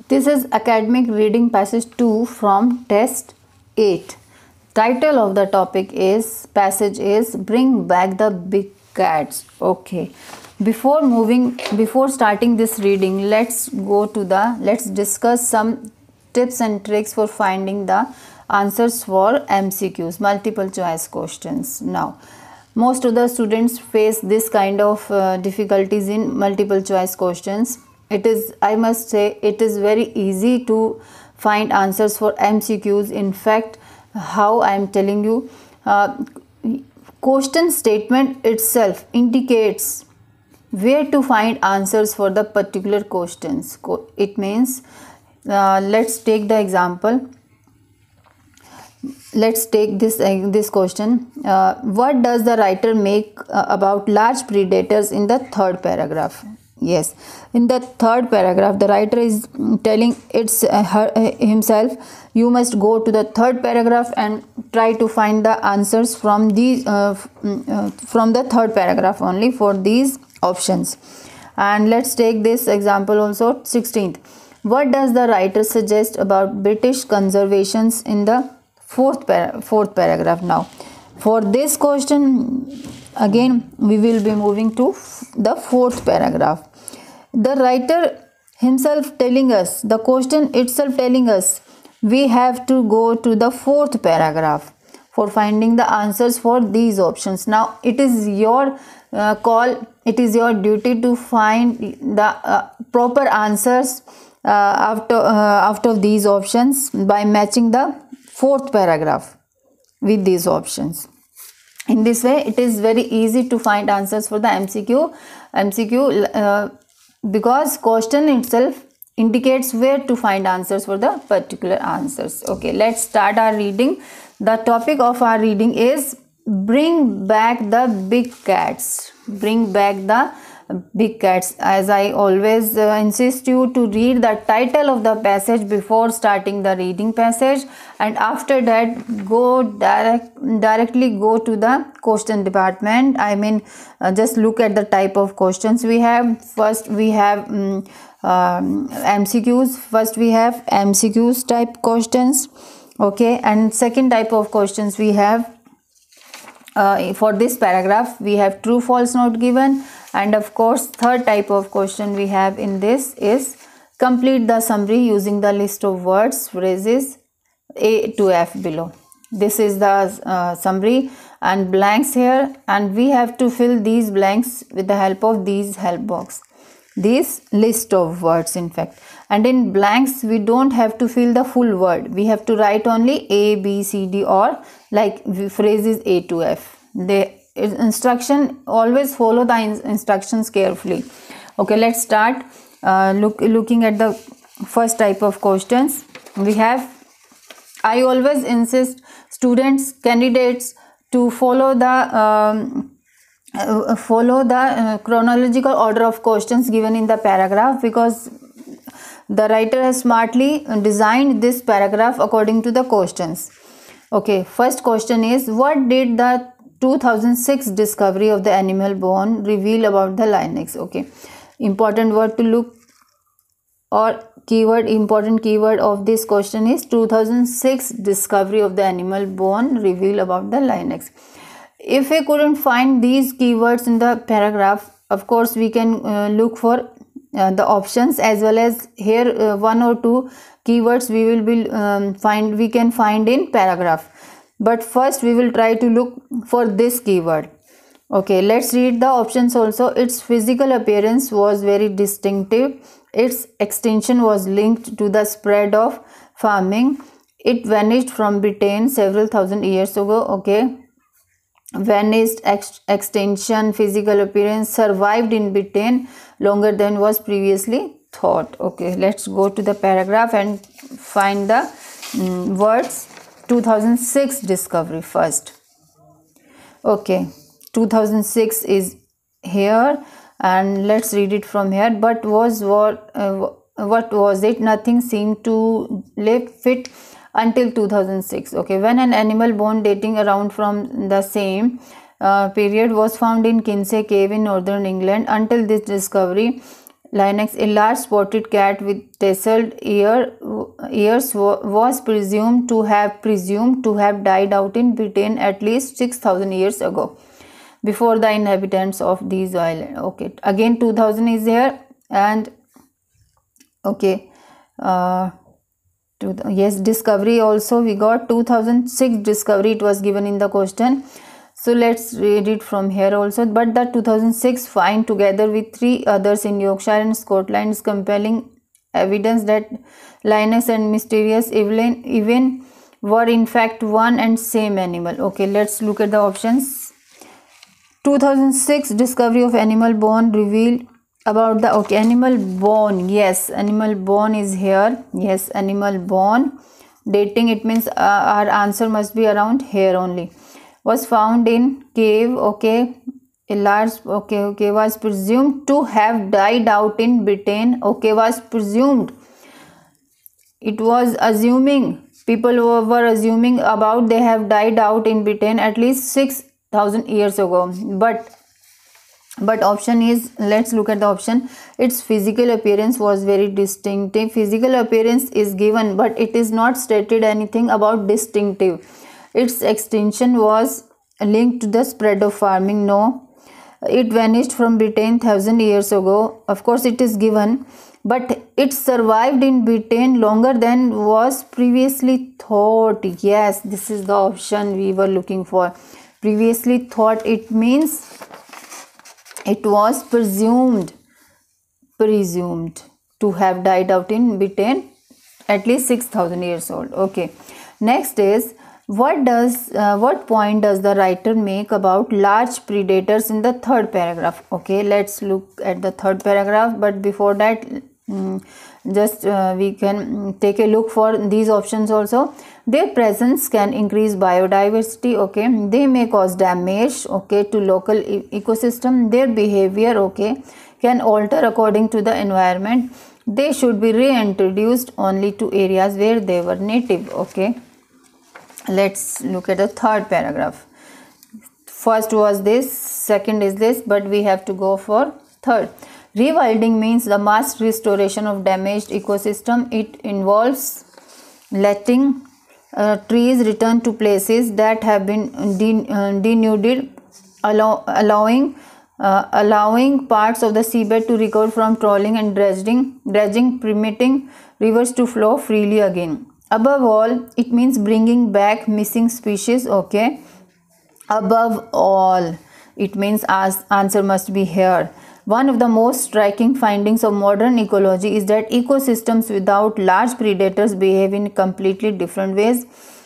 This is academic reading passage 2 from test 8. Title of the topic is Bring Back the Big Cats. Okay. Before starting this reading, let's discuss some tips and tricks for finding the answers for MCQs, multiple choice questions. Now, most of the students face this kind of difficulties in multiple choice questions. I must say, it is very easy to find answers for MCQs. In fact, how I am telling you, question statement itself indicates where to find answers for the particular questions. It means, let's take the example. Let's take this question. What does the writer make about large predators in the third paragraph? Yes, in the third paragraph, the writer is telling himself, you must go to the third paragraph and try to find the answers from the third paragraph only for these options. And let's take this example also, 16th. What does the writer suggest about British conservations in the fourth paragraph? Now, for this question, again we will be moving to the fourth paragraph. The writer himself telling us, the question itself telling us, we have to go to the fourth paragraph for finding the answers for these options. Now, it is your call, it is your duty to find the proper answers after these options by matching the fourth paragraph with these options. In this way, it is very easy to find answers for the MCQ because question itself indicates where to find answers for the particular answers. Okay, let's start our reading. The topic of our reading is Bring Back the Big Cats. Bring back the big cats. As I always insist you to read the title of the passage before starting the reading passage, and after that directly go to the question department. I mean, just look at the type of questions we have. First we have MCQs. First we have MCQs type questions. Okay, and second type of questions we have for this paragraph we have true false not given. And of course, third type of question we have in this is complete the summary using the list of words, phrases A to F below. This is the summary and blanks here, and we have to fill these blanks with the help of these help box, this list of words in fact. And in blanks we don't have to fill the full word, we have to write only A, B, C, D, or like phrases A to F. Instruction, always follow the instructions carefully. Okay, let's start looking at the first type of questions we have. I always insist students, candidates to follow the chronological order of questions given in the paragraph, because the writer has smartly designed this paragraph according to the questions. Okay, first question is, what did the 2006 discovery of the animal bone reveal about the lynx? Okay, important word to look, or important keyword of this question is 2006 discovery of the animal bone reveal about the lynx. If we couldn't find these keywords in the paragraph, of course we can look for the options, as well as here one or two keywords we can find in paragraph. But first we will try to look for this keyword. Okay, let's read the options also. Its physical appearance was very distinctive. Its extinction was linked to the spread of farming. It vanished from Britain several thousand years ago. Okay, vanished, extinction, physical appearance, survived in Britain longer than was previously thought. Okay, let's go to the paragraph and find the words. 2006 discovery first. Okay, 2006 is here, and let's read it from here. But what was it? Nothing seemed to live fit until 2006. Okay, when an animal bone dating around from the same period was found in Kinsey Cave in northern England. Until this discovery, Lynx, a large spotted cat with tasseled ears, was presumed to have died out in Britain at least 6,000 years ago, before the inhabitants of these islands. Okay, again 2000 is here, and okay, yes, discovery also we got 2006 discovery, it was given in the question. So let's read it from here also. But the 2006 find, together with 3 others in Yorkshire and Scotland, is compelling evidence that Lynx and mysterious Evelyn were in fact one and same animal. Okay, let's look at the options. 2006 discovery of animal bone revealed about the, okay, animal bone, yes, animal bone is here, yes, animal bone. Dating, it means our answer must be around here only. Was found in cave, okay, a large, okay, was presumed to have died out in Britain, okay, was presumed, it was assuming, people were assuming about they have died out in Britain at least 6,000 years ago, but option is, let's look at the option. Its physical appearance was very distinctive. Physical appearance is given, but it is not stated anything about distinctive. Its extinction was linked to the spread of farming. No. It vanished from Britain 1,000 years ago. Of course, it is given, but it survived in Britain longer than was previously thought. Yes, this is the option we were looking for. Previously thought, it means it was presumed to have died out in Britain at least 6,000 years old. Okay. Next is, what point does the writer make about large predators in the 3rd paragraph? Okay, let's look at the 3rd paragraph, but before that, we can take a look for these options also. Their presence can increase biodiversity, okay, they may cause damage, okay, to local ecosystem. Their behavior, okay, can alter according to the environment. They should be reintroduced only to areas where they were native. Okay, let's look at the 3rd paragraph. First was this, second is this, but we have to go for 3rd. Rewilding means the mass restoration of damaged ecosystem. It involves letting trees return to places that have been denuded, allowing parts of the seabed to recover from trawling and dredging, permitting rivers to flow freely again. Above all, it means bringing back missing species. Okay, above all, it means answer must be here. One of the most striking findings of modern ecology is that ecosystems without large predators behave in completely different ways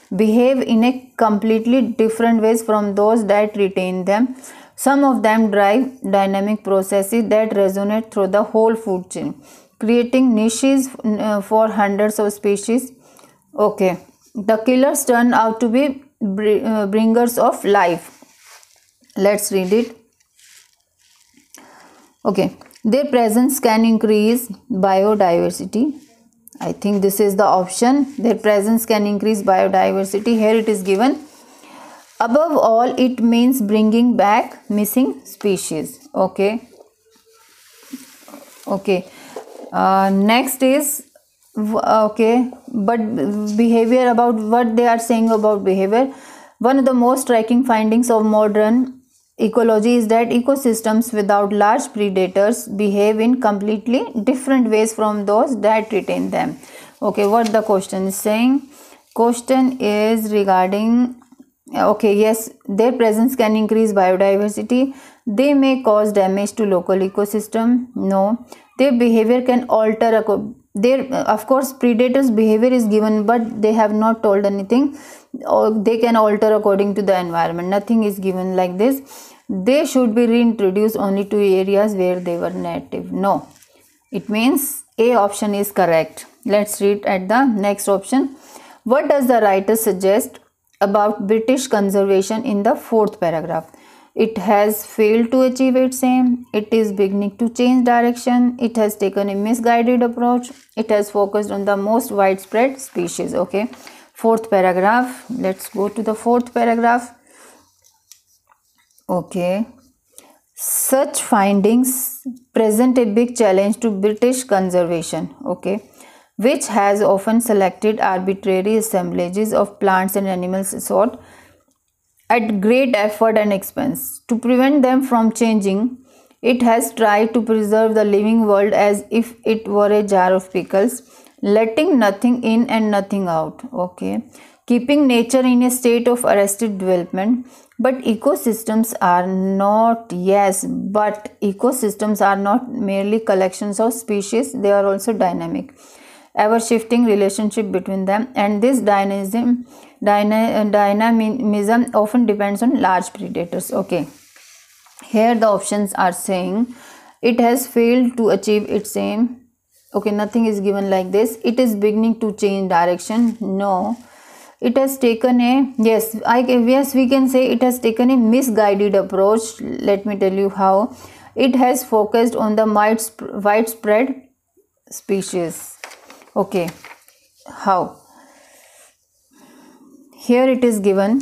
from those that retain them. Some of them drive dynamic processes that resonate through the whole food chain, creating niches for hundreds of species. Okay, the killers turn out to be bringers of life. Let's read it. Okay, their presence can increase biodiversity. I think this is the option. Their presence can increase biodiversity. Here it is given. Above all, it means bringing back missing species. Okay. Okay. Next is, okay, but behavior, about what they are saying about behavior. One of the most striking findings of modern ecology is that ecosystems without large predators behave in completely different ways from those that retain them. Okay, what the question is saying? Question is regarding, okay, yes, their presence can increase biodiversity. They may cause damage to local ecosystem. No. Their behavior can alter, of course, predators behavior is given, but they have not told anything, or they can alter according to the environment. Nothing is given like this. They should be reintroduced only to areas where they were native. No, it means A option is correct. Let's read at the next option. What does the writer suggest about British conservation in the 4th paragraph? It has failed to achieve its aim. It is beginning to change direction. It has taken a misguided approach. It has focused on the most widespread species. Okay, 4th paragraph. Let's go to the 4th paragraph. Okay, Such findings present a big challenge to British conservation, okay, which has often selected arbitrary assemblages of plants and animals sought at great effort and expense. To prevent them from changing, it has tried to preserve the living world as if it were a jar of pickles, letting nothing in and nothing out, okay, keeping nature in a state of arrested development. But ecosystems are not, yes, but ecosystems are not merely collections of species, they are also dynamic, ever shifting relationship between them, and this dynamism often depends on large predators. Okay, here the options are saying it has failed to achieve its aim. Okay, nothing is given like this. It is beginning to change direction. No. It has taken a, yes, we can say it has taken a misguided approach. Let me tell you how. It has focused on the widespread species. Okay, how? Here it is given,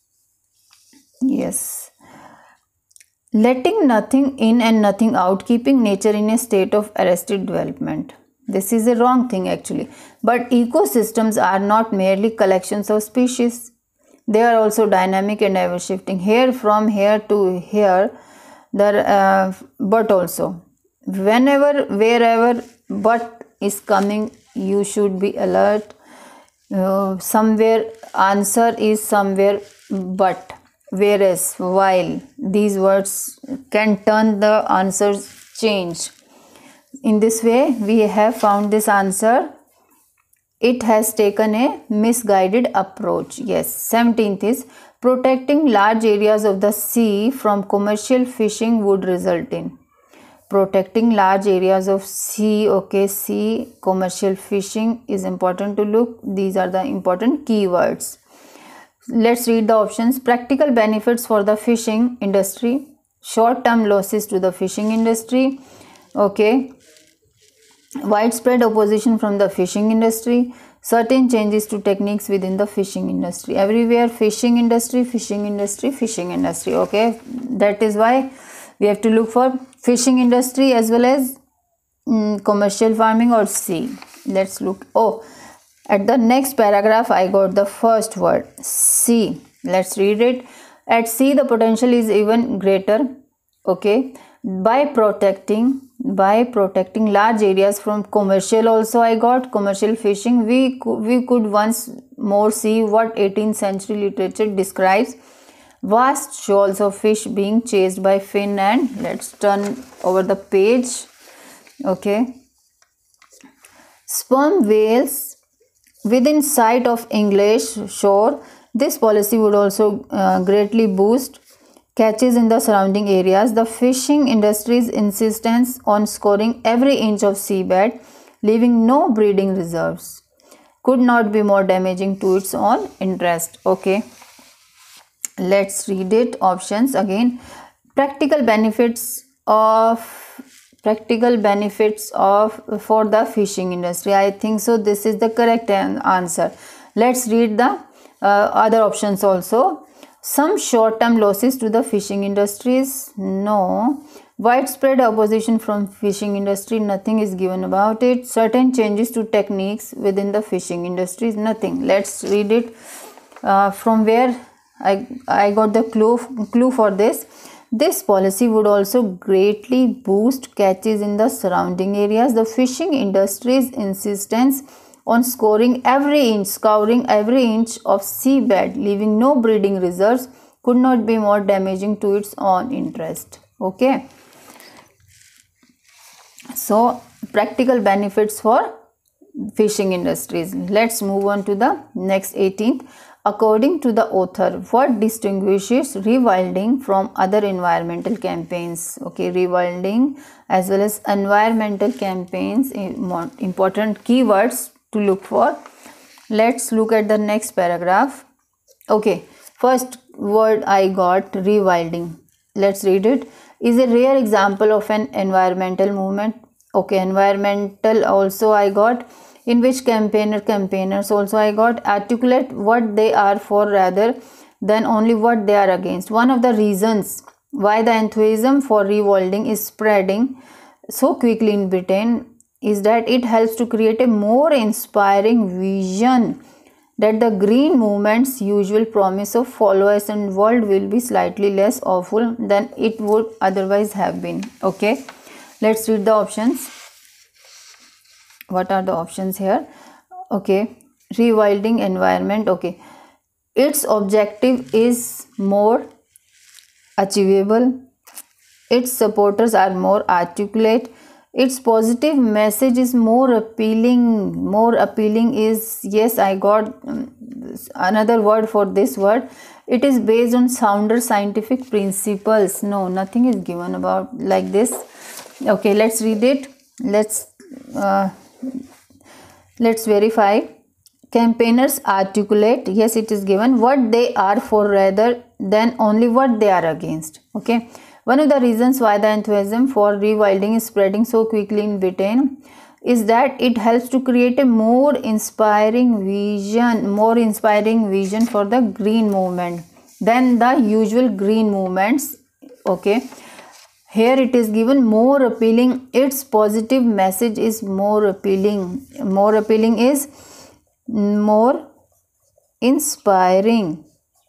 yes, letting nothing in and nothing out, keeping nature in a state of arrested development. This is a wrong thing actually. But ecosystems are not merely collections of species. They are also dynamic and ever shifting. Here, from here to here, but also, whenever, wherever but is coming, you should be alert. Somewhere answer is somewhere but, whereas, while, these words can turn the answers change. In this way we have found this answer. It has taken a misguided approach. Yes. 17th is protecting large areas of the sea from commercial fishing would result in. Protecting large areas of sea, okay, sea, commercial fishing is important to look. These are the important keywords. Let's read the options. Practical benefits for the fishing industry, short-term losses to the fishing industry, okay, widespread opposition from the fishing industry, certain changes to techniques within the fishing industry. Everywhere fishing industry, fishing industry, fishing industry, okay. That is why we have to look for fishing industry as well as commercial farming or sea. Let's look. Oh, at the next paragraph I got the first word, sea. Let's read it. At sea the potential is even greater, okay. By protecting large areas from commercial, also I got commercial fishing, we could once more see what 18th century literature describes, vast shoals of fish being chased by fin and, let's turn over the page, okay, sperm whales within sight of English shore. This policy would also greatly boost catches in the surrounding areas. The fishing industry's insistence on scoring every inch of seabed, leaving no breeding reserves, could not be more damaging to its own interest. Okay, let's read it. Options again. Practical benefits of for the fishing industry. I think so this is the correct answer. Let's read the other options also. Some short-term losses to the fishing industries, no. Widespread opposition from fishing industry, nothing is given about it. Certain changes to techniques within the fishing industries, nothing. Let's read it from where I got the clue for this. This policy would also greatly boost catches in the surrounding areas. The fishing industry's insistence on scouring every inch of seabed, leaving no breeding reserves, could not be more damaging to its own interest. Okay. So, practical benefits for fishing industries. Let's move on to the next 18th. According to the author, what distinguishes rewilding from other environmental campaigns? Okay, rewilding as well as environmental campaigns, important keywords to look for. Let's look at the next paragraph. Okay, first word I got, rewilding. Let's read it. Is a rare example of an environmental movement. Okay, environmental also I got, in which campaigners also I got, articulate what they are for rather than only what they are against. One of the reasons why the enthusiasm for rewilding is spreading so quickly in Britain is that it helps to create a more inspiring vision that the green movement's usual promise of followers and world will be slightly less awful than it would otherwise have been. Okay, let's read the options. What are the options here? Okay, rewilding environment. Okay, its objective is more achievable, its supporters are more articulate, its positive message is more appealing. More appealing is, yes, I got another word for this word. It is based on sounder scientific principles. No, nothing is given about like this. Okay, let's read it. Let's verify. Campaigners articulate, yes, it is given, what they are for rather than only what they are against. Okay, one of the reasons why the enthusiasm for rewilding is spreading so quickly in Britain is that it helps to create a more inspiring vision for the green movement than the usual green movements. Okay, here it is given more appealing, its positive message is more appealing. More appealing is more inspiring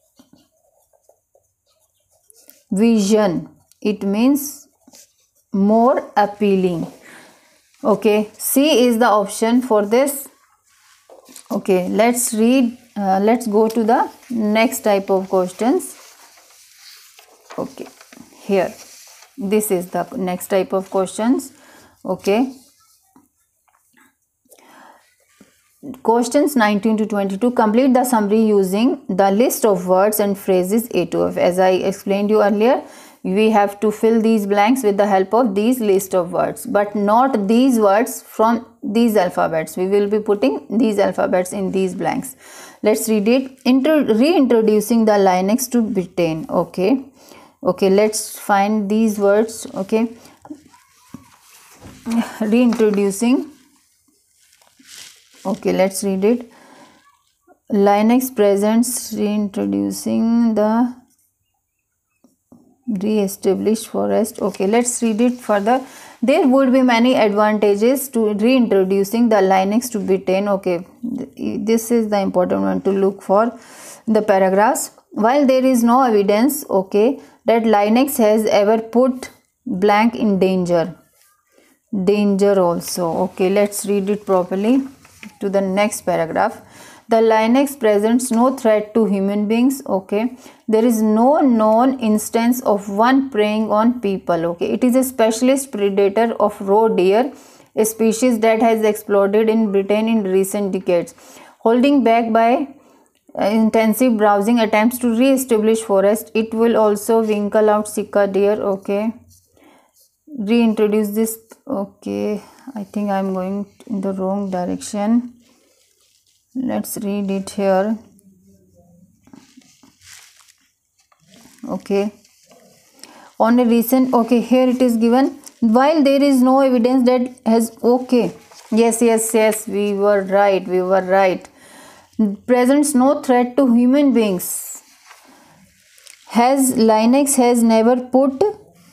vision, it means more appealing. Okay, C is the option for this. Okay, let's read, let's go to the next type of questions. Okay, here this is the next type of questions. Okay, questions 19 to 22. Complete the summary using the list of words and phrases A to F. As I explained you earlier, we have to fill these blanks with the help of these list of words, but not these words from these alphabets. We will be putting these alphabets in these blanks. Let's read it. Reintroducing the Linux to Britain. Okay, let's find these words. Okay, reintroducing. Okay, let's read it. Linux presents reintroducing the re-established forest. Okay, let's read it further. There would be many advantages to reintroducing the Linux to Britain. Okay, this is the important one to look for the paragraphs. While there is no evidence, okay, that Linux has ever put blank in danger also. Okay, let's read it properly to the next paragraph. The Linux presents no threat to human beings. Okay, there is no known instance of one preying on people. Okay, it is a specialist predator of roe deer, a species that has exploded in Britain in recent decades, holding back by intensive browsing attempts to re-establish forest. It will also winkle out sika deer. Okay, reintroduce this. Okay, I think I am going in the wrong direction. Let's read it here. Okay, on a recent, okay, here it is given, while there is no evidence that has, okay, yes, we were right, presents no threat to human beings. Linux has never put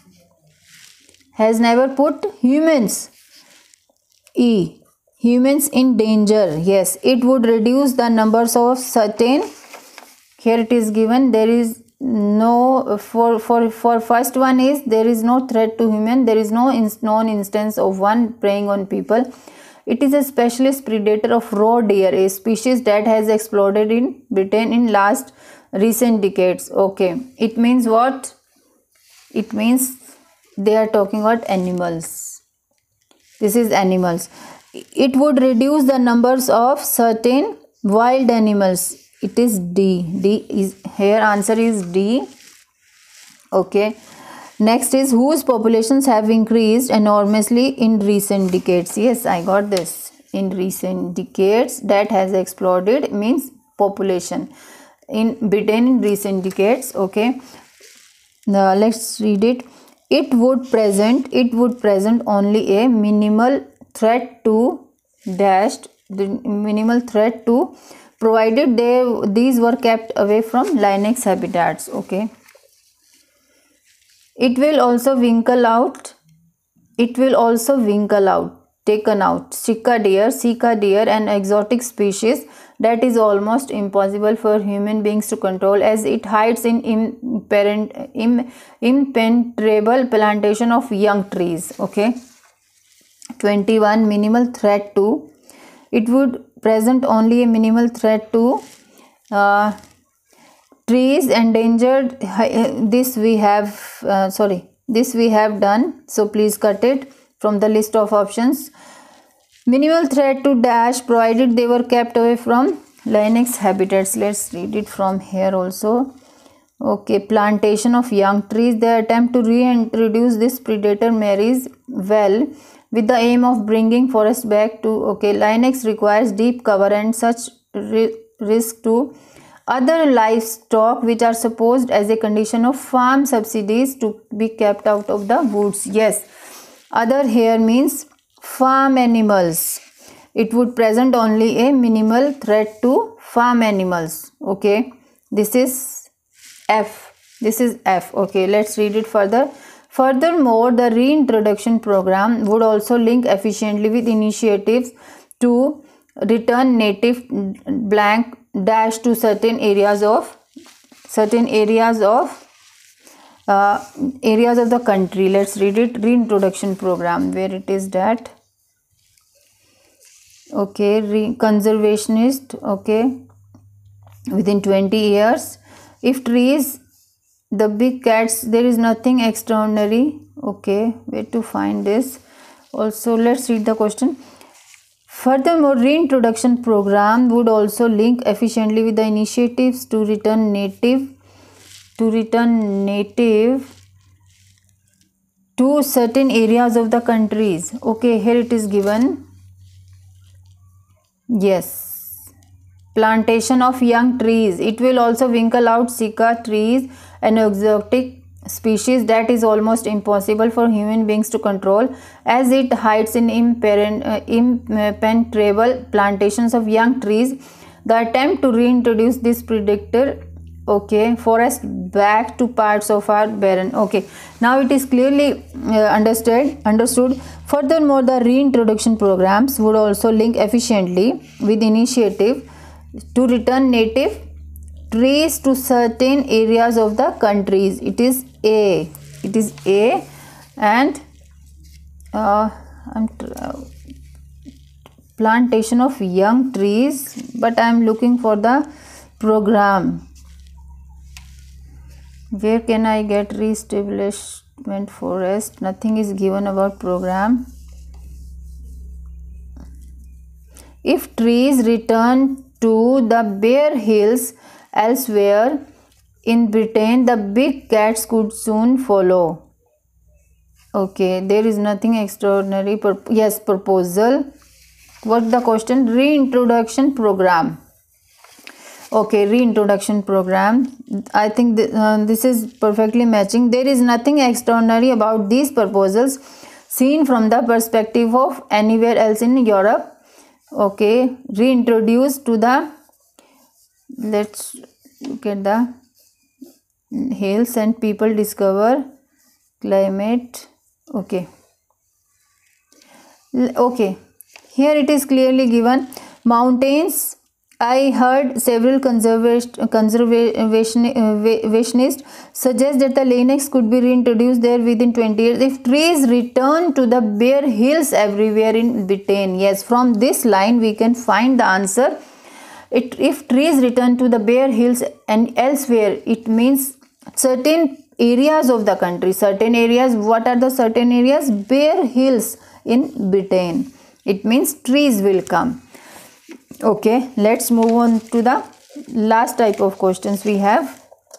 humans in danger. Yes, it would reduce the numbers of certain, here it is given, there is no, for first one is there is no threat to human, there is no known instance of one preying on people. It is a specialist predator of roe deer, a species that has exploded in Britain in recent decades. Okay, it means what? It means they are talking about animals. This is animals. It would reduce the numbers of certain wild animals. It is D. D is here, answer is D. Okay, next is whose populations have increased enormously in recent decades. Yes, I got this. In recent decades, that has exploded means population in Britain in recent decades. Okay, now let's read it. It would present only a minimal threat to provided these were kept away from Linux habitats. Okay, It will also winkle out. It will also winkle out, taken out. Sika deer, an exotic species that is almost impossible for human beings to control, as it hides in impenetrable plantation of young trees. Okay. 21. Minimal threat to. It would present only a minimal threat to trees endangered. This we have done, so please cut it from the list of options. Minimal threat to dash, provided they were kept away from lynx habitats. Let's read it from here also. Okay, plantation of young trees. The attempt to reintroduce this predator marries well with the aim of bringing forest back to. Okay, lynx requires deep cover and such risk to other livestock which are supposed as a condition of farm subsidies to be kept out of the woods. Yes, other here means farm animals. It would present only a minimal threat to farm animals. Okay, this is F. Okay, let's read it further. Furthermore, the reintroduction program would also link efficiently with initiatives to return native blank dash to certain areas of the country. Let's read it. Reintroduction program, where it is that. Okay, conservationist. Okay, within 20 years. If trees, the big cats, there is nothing extraordinary. Okay, where to find this? Also, let's read the question. Furthermore, reintroduction program would also link efficiently with the initiatives to return native to certain areas of the countries. Okay, here it is given. Yes, plantation of young trees. It will also winkle out Sika trees, an exotic species that is almost impossible for human beings to control, as it hides in impenetrable plantations of young trees. The attempt to reintroduce this predator, okay, forest back to parts of our barren. Okay, now it is clearly understood. Furthermore, the reintroduction programs would also link efficiently with initiative to return native trees to certain areas of the countries. It is A. And plantation of young trees, but I am looking for the program. Where can I get re-establishment forest? Nothing is given about program. If trees return to the bare hills elsewhere in Britain, the big cats could soon follow. Okay, there is nothing extraordinary. Yes, proposal. What's the question? Reintroduction program. Okay, reintroduction program. I think this is perfectly matching. There is nothing extraordinary about these proposals seen from the perspective of anywhere else in Europe. Okay, reintroduced to the, let's look at the hills and people discover climate. Okay, here it is clearly given. Mountains. I heard several conservationists suggest that the lynx could be reintroduced there within 20 years if trees return to the bare hills everywhere in Britain. Yes, from this line we can find the answer. If trees return to the bare hills and elsewhere, it means certain areas of the country. Certain areas. What are the certain areas? Bare hills in Britain. It means trees will come. Okay, let's move on to the last type of questions we have.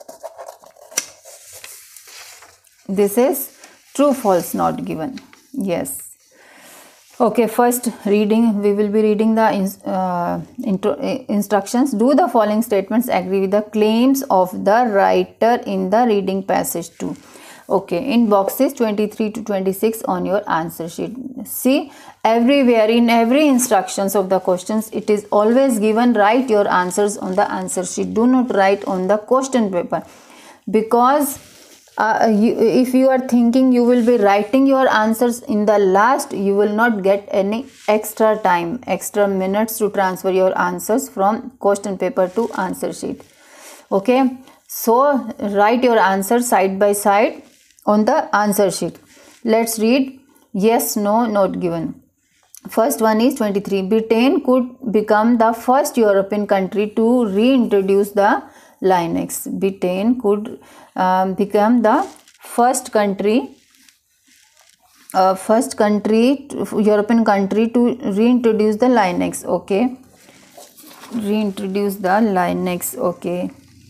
This is true, false, not given. Yes. Okay, first reading, we will be reading the instructions. Do the following statements agree with the claims of the writer in the reading passage 2? Okay, in boxes 23 to 26 on your answer sheet. See, everywhere in every instructions of the questions, it is always given write your answers on the answer sheet. Do not write on the question paper, because If you are thinking you will be writing your answers in the last, you will not get any extra time, extra minutes to transfer your answers from question paper to answer sheet. Okay, so write your answer side by side on the answer sheet. Let's read yes, no, not given. First one is 23. Britain could become the first European country to reintroduce the Linux. Britain could become the first country, European country to reintroduce the Linux. Okay, reintroduce the Linux. Okay.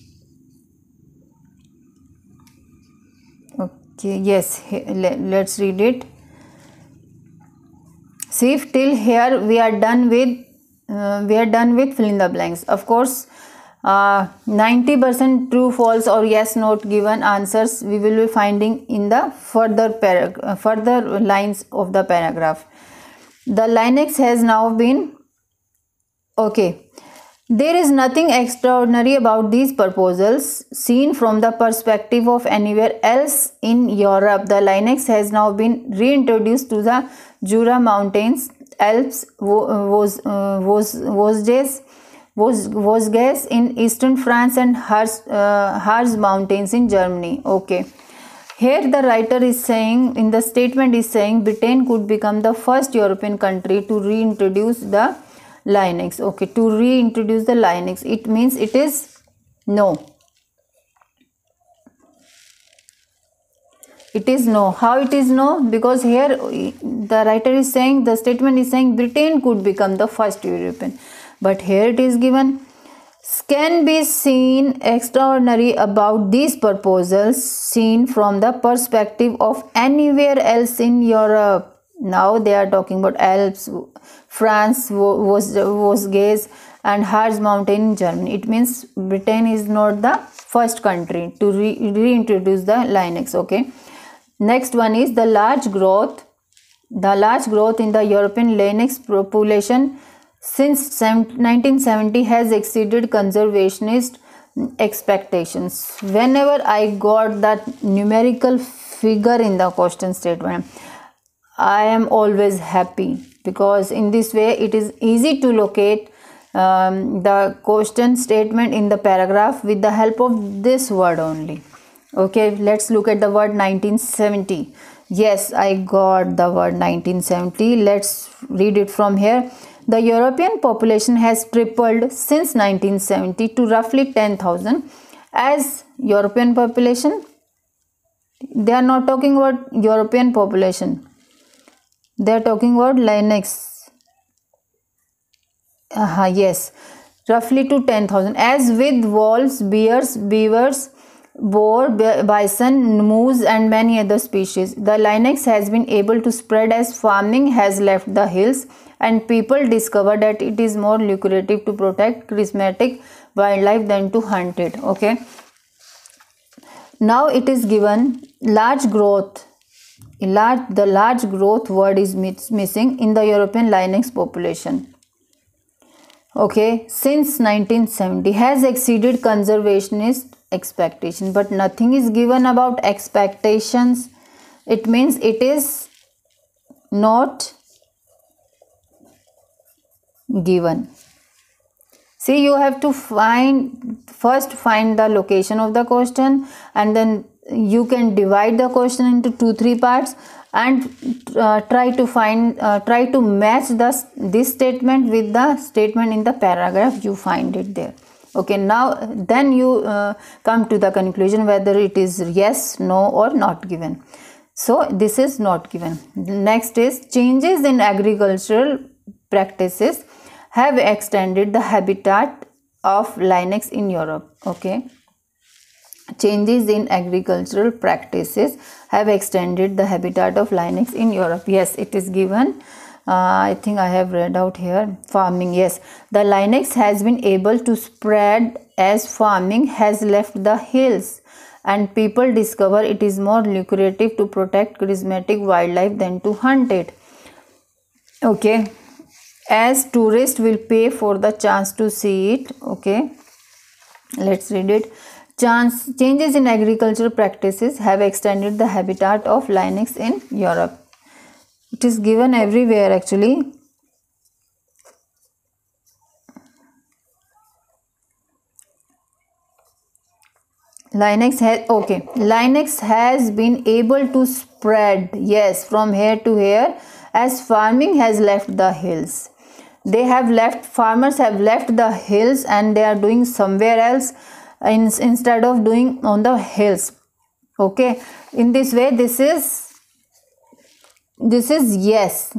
Okay. Yes. Let's read it. See, if till here we are done with fill in the blanks. Of course, 90% true, false, or yes, not given answers we will be finding in the further lines of the paragraph. The Linux has now been okay. There is nothing extraordinary about these proposals seen from the perspective of anywhere else in Europe. The Linux has now been reintroduced to the Jura Mountains, Alps, Vosges in eastern France, and Harz Mountains in Germany. Okay. Here the writer is saying, in the statement is saying, Britain could become the first European country to reintroduce the Linux. Okay, to reintroduce the Linux, it means it is no. It is no. How it is no? Because here the writer is saying, the statement is saying Britain could become the first European, but here it is given can be seen extraordinary about these proposals seen from the perspective of anywhere else in Europe. Now they are talking about Alps, France, Vosges, and Harz Mountain in Germany. It means Britain is not the first country to reintroduce the Linux. Okay. Next one is the large growth. The large growth in the European Linux population since 1970 has exceeded conservationist expectations. Whenever I got that numerical figure in the question statement, I am always happy, because in this way it is easy to locate the question statement in the paragraph with the help of this word only. Okay, let's look at the word 1970. Yes, I got the word 1970. Let's read it from here. The European population has tripled since 1970 to roughly 10,000. As European population, they are not talking about European population. They are talking about Linux. Yes, roughly to 10,000. As with wolves, beavers, boar, bison, moose, and many other species, the Linux has been able to spread as farming has left the hills, and people discover that it is more lucrative to protect charismatic wildlife than to hunt it. Okay. Now it is given large growth. The large growth word is missing in the European Linux population. Okay, since 1970 has exceeded conservationist expectation, but nothing is given about expectations. It means it is not given. See, you have to first find the location of the question, and then you can divide the question into 2-3 parts and try to match this statement with the statement in the paragraph. You find it there. Okay, now then you come to the conclusion whether it is yes, no, or not given. So this is not given. Next is changes in agricultural practices have extended the habitat of Linux in Europe. Okay, changes in agricultural practices have extended the habitat of Linux in Europe. Yes, it is given. I think I have read out here. Farming. Yes, the Linux has been able to spread as farming has left the hills, and people discover it is more lucrative to protect charismatic wildlife than to hunt it. Okay, as tourists will pay for the chance to see it. Okay, let's read it. Changes in agricultural practices have extended the habitat of lynx in Europe. It is given everywhere actually. Lynx has been able to spread, yes, from here to here as farming has left the hills. Farmers have left the hills and they are doing somewhere else instead of doing on the hills. Okay, in this way this is yes.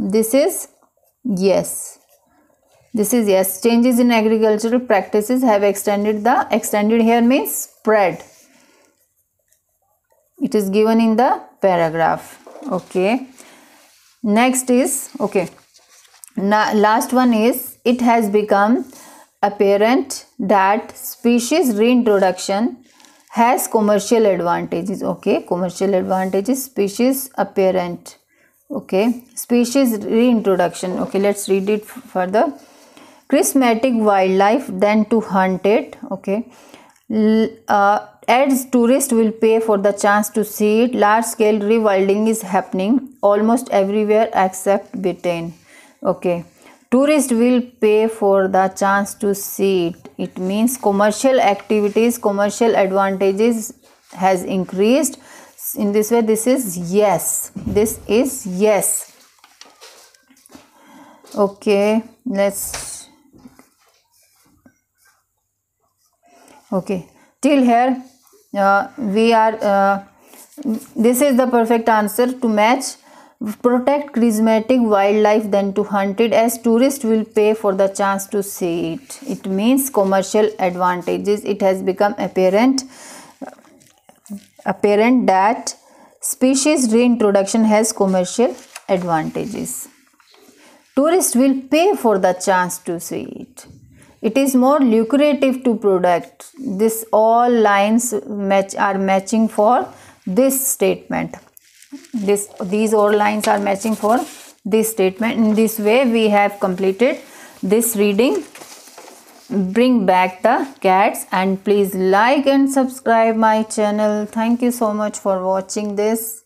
Changes in agricultural practices have extended here means spread. It is given in the paragraph. Okay, next is last one is, it has become apparent that species reintroduction has commercial advantages. Okay, commercial advantages, species apparent. Okay, species reintroduction. Okay, let's read it further. Charismatic wildlife than to hunt it. Okay, as tourists will pay for the chance to see it. Large scale rewilding is happening almost everywhere except Britain. Okay, tourists will pay for the chance to see it. It means commercial activities, commercial advantages has increased. In this way this is yes. Okay, till here we are this is the perfect answer to match. Protect charismatic wildlife than to hunt it, as tourists will pay for the chance to see it. It means commercial advantages. It has become apparent that species reintroduction has commercial advantages. Tourists will pay for the chance to see it. It is more lucrative to product. This all lines are matching for this statement. These all lines are matching for this statement. In this way we have completed this reading. Bring back the cats, and please like and subscribe my channel. Thank you so much for watching this.